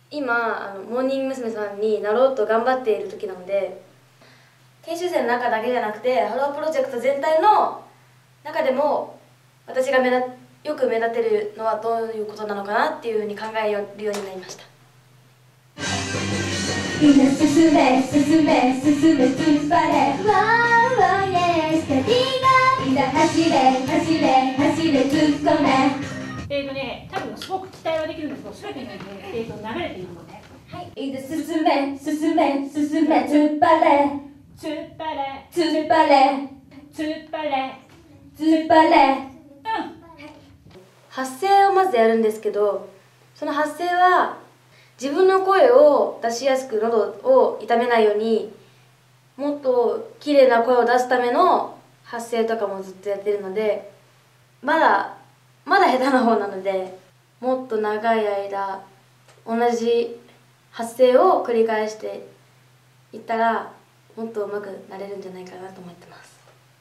今モーニング娘。さんになろうと頑張っている時なので、研修生の中だけじゃなくてハロープロジェクト全体の中でも私がよく目立てるのはどういうことなのかなっていうふうに考えるようになりました。 みんな進め進め進め突っ張れ Wow yes 旅がみんな走れ走れ走れ突っ込め。 多分すごく期待はできるんですけど、全てに流れているのね。 はい、いいです進め進め進め突っ張れ突っ張れ突っ張れ突っ張れ突っ張れ。 発声をまずやるんですけど、その発声は自分の声を出しやすく喉を痛めないように、もっと綺麗な声を出すための発声とかもずっとやってるので、まだ下手な方なので、もっと長い間同じ発声を繰り返していったらもっと上手くなれるんじゃないかなと思ってます。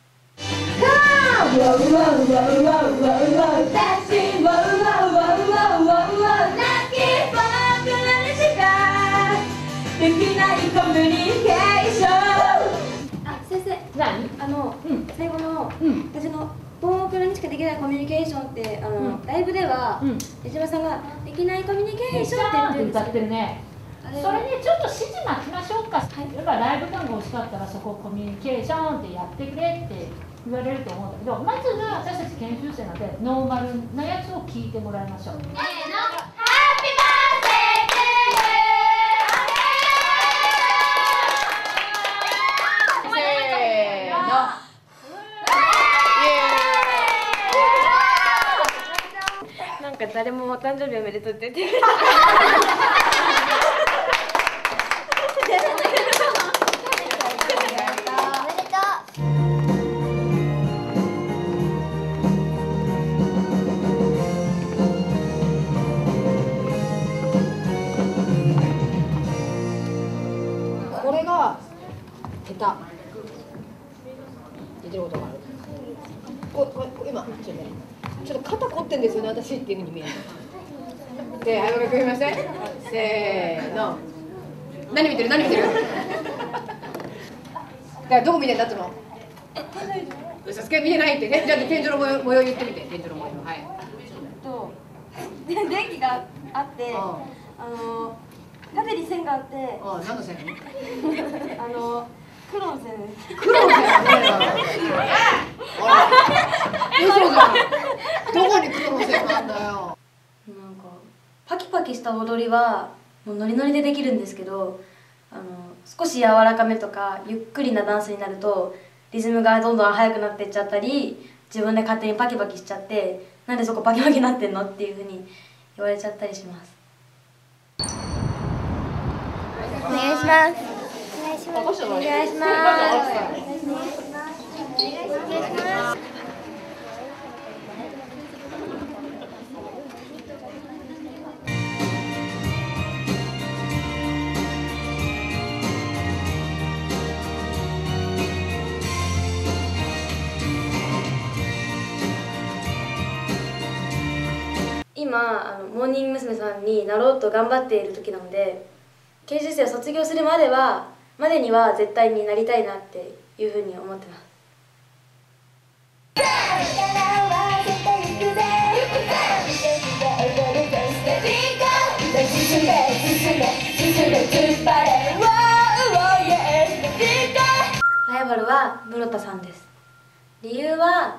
先生、最後の、私のボーカルにしかできないコミュニケーションって、ライブでは江島さんが「できないコミュニケーション」って言ってるんですけど、 それね、ちょっと指示待ちましょうか。やっぱライブ感が欲しかったらそこをコミュニケーションってやってくれって言われると思うんだけど、まずは私たち研修生なのでノーマルなやつを聞いてもらいましょう。 なんか誰もお誕生日おめでとうって言ってる。 これが下手。言ってることがある。今ちょっと肩凝ってんですよね、私っていうふうに見える。で、はい、分かりません？せーの。何見てる？何見てる？だからどこ見てんだっての？嘘つけ見てないってね。じゃあ天井の模様言ってみて。天井の模様。はい。 電気があって、縦に線があって、 何の線？ 黒の線です。 黒の線？嘘じゃん。どこに黒の線なんだよ。 なんかパキパキした踊りはもうノリノリでできるんですけど、少し柔らかめとかゆっくりなダンスになるとリズムがどんどん速くなっていっちゃったり、自分で勝手にパキパキしちゃって、なんでそこパキパキなってんのっていうふうに言われちゃったりします。 お願いします。お願いします。お願いします。 今モーニング娘。さんになろうと頑張っている時なので、研修生を卒業するまでには絶対になりたいなっていうふうに思ってます。ライバルは室田さんです。理由は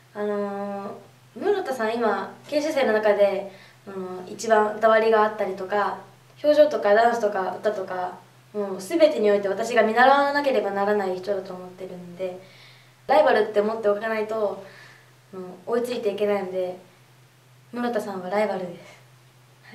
室田さん今研修生の中で一番歌割りがあったりとか、表情とかダンスとか歌とかもう全てにおいて私が見習わなければならない人だと思ってるんで、ライバルって思っておかないと追いついていけないので、室田さんはライバルです。はい。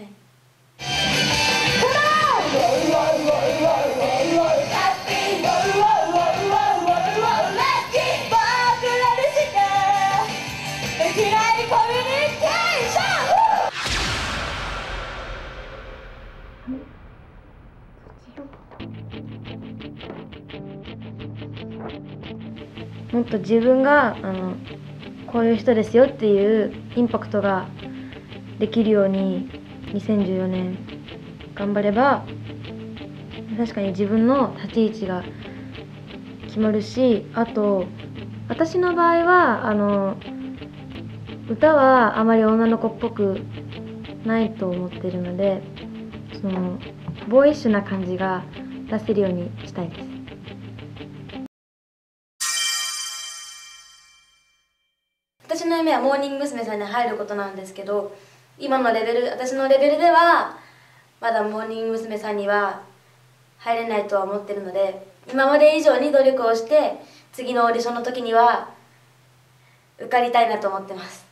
もっと自分がこういう人ですよっていうインパクトができるように2014年頑張れば確かに自分の立ち位置が決まるし、あと私の場合は歌はあまり女の子っぽくないと思ってるので、そのボーイッシュな感じが出せるようにしたいです。私の夢はモーニング娘。さんに入ることなんですけど、今のレベル、私のレベルではまだモーニング娘。さんには入れないとは思ってるので、今まで以上に努力をして次のオーディションの時には受かりたいなと思ってます。